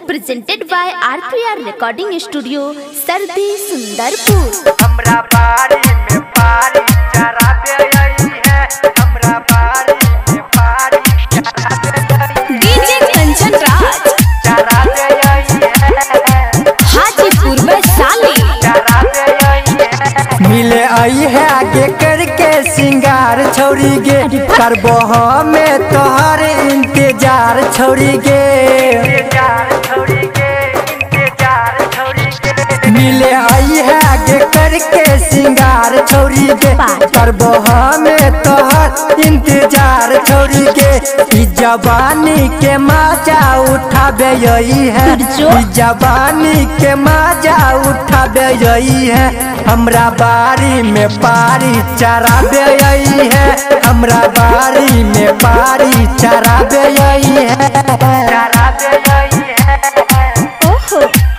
presented by RPR Recording Studio, सर्दी सुंदरपुर। हमरा बारी में पारी चरा दे आई है, हमरा बारी में पारी चरा दे आई है। डीजे कंचन राज चरा दे आई है, हाजीपुर में साली चरा दे आई है। मिले आई है आगे करके सिंगार छोड़ी गे, करबो हमें तोहर इंतजार छोड़ी गे। मिले आई है आगे करके सिंगार छोड़ी गे, करबो हमें तोहर इंतजार छोड़ी गे। ई जवानी के मजा उठाबे यही है, ई जवानी के मजा उठाबे यही है। हमरा बारी में पारी चरा दे यही है, हमरा बारी में पारी चरा दे यही है, चरा दे यही है। ओहो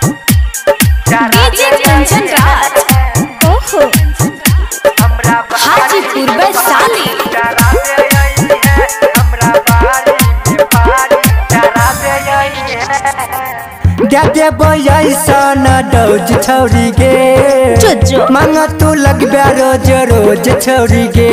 डीजे कंचन राज ओहो हमरा हाजीपुर में साली चरा दे यही है, हमरा बारी में पारी चरा दे यही है। दे बसन डोज छोड़ी गे, जो मांग तू लगबे रोज रोज छोड़ी गे।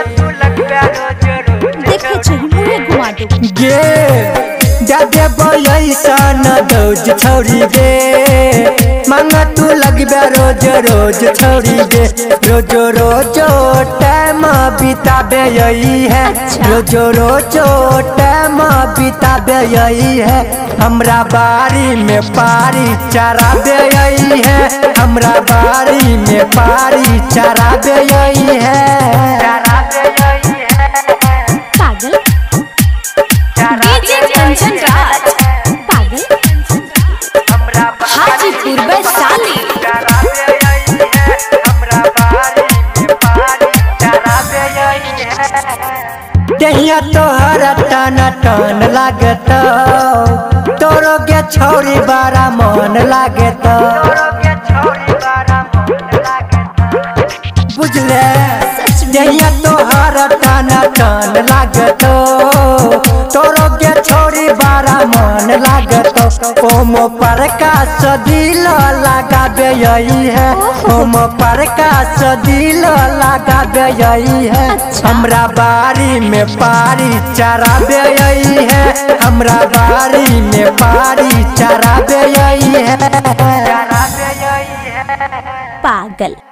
देखे छी मुहे घुमा दो गे दे बसन डोज छोड़ी गे, मांग तू लगबे रोज रोज छोड़ी गे। रोज रोज टाइम बिताबे यही है, रोज रोज टाइम बिताबे यही है। हमरा बारी में पारी चरा दे यही है, हमरा बारी में पारी चरा दे यही है, चरा दे यही है। पागल डीजे कंचन राज पागल हमरा हाजीपुर में साली चरा दे यही है, हमरा बारी में पारी चरा दे यही है। दहिया तोहर टन टन लागत, तोरो के छोरी बारा मन लागत, बुझले। दहिया तोहर टन टन लागत, तोरो के छोरी बारा मन लागत। ओम प्रकाश दिल लगाबे यही है, ओम प्रकाश दिल लगाबे यही है। हमरा बारी में पारी चरा दे यही है, हमरा बारी में पारी चरा दे यही है, चरा दे यही है। पागल।